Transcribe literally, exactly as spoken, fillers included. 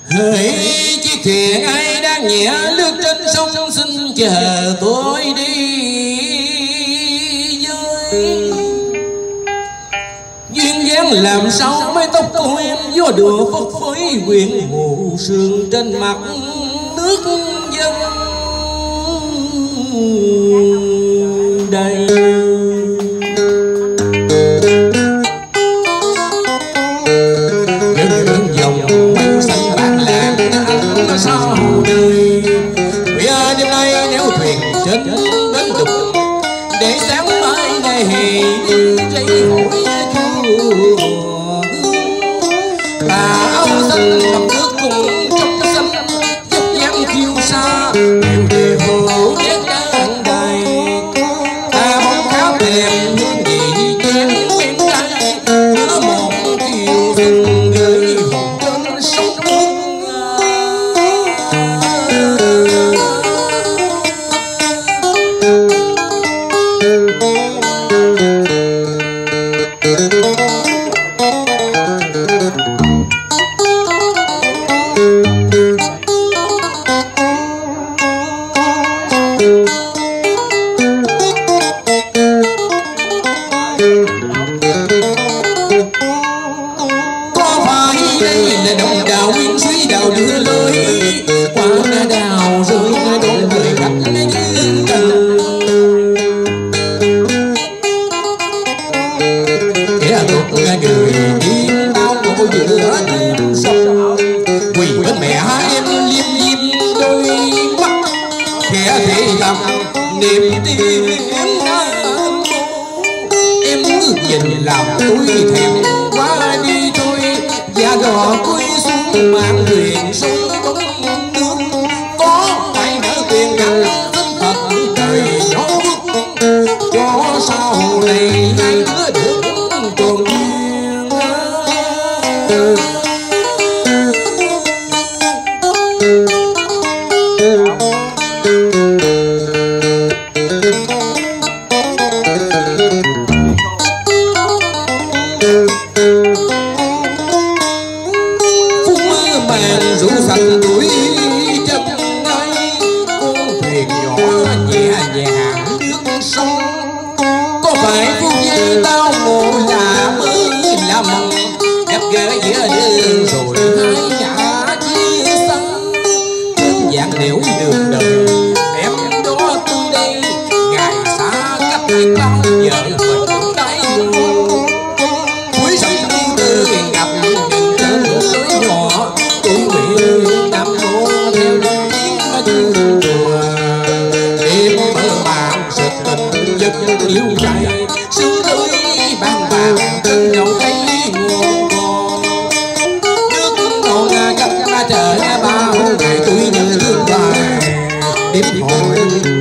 hỡi chiếc thuyền ai đang nhẹ lướt trên sông, xin chờ tôi đi với. Duyên dáng làm sao mái tóc của em gió đùa phất phới quyện mù sương trên mặt nước dân đây. Những dòng mây xanh bạc làng anh sao đời. Khuya đêm nay nếu thuyền trên đến đục để sáng mai ngày hè dây hỏi chùa. Tà áo xanh ngập nước cùng trong xanh dốc dáng kiêu sa đều để hồ ghét đang đầy. Ta bóng khá thèm hương vị chén bên trái nhớ một chiều xuân gửi hồn trên sông nước. Có phải đây là đồng đào nguyên suối đào đưa lối qua na đào rơi ngay đón người khách như cần. Kẻ thuộc người điên đau ngộ giữa đêm sông quỳ bên mẹ em liêm liêm đôi mắt. Kẻ thể gặp niềm tin nam em ngước nhìn làm tôi thèm quá đi thôi. Và đò cuối xuống mang thuyền sông bóng nước có phải nỡ tiền ngăn thật đời gió cho sau này hai đứa được tròn duyên. Phút mơ màng rủ sạch tuổi chân ngay con thuyền nhỏ nhẹ nhàng nước sông. Có phải phút giây tao ngộ là mới là mộng gặp gỡ giữa đường rồi hai ngã chia xa. Đơn giản nẻo đường đời em đó tôi đây ngày xa cách bao giờ mình đáy nguồn. Cuối sông đi từ gặp những trên lối nhỏ tôi nguyện nằm mô theo tiếng chuông chùa. Đêm mơ màng sự tình giấc yêu say sương lưới bàn vàng trên nhau thấy nguồn còn. Nước còn cách chờ bao ngày tôi như thương hoài đêm hồi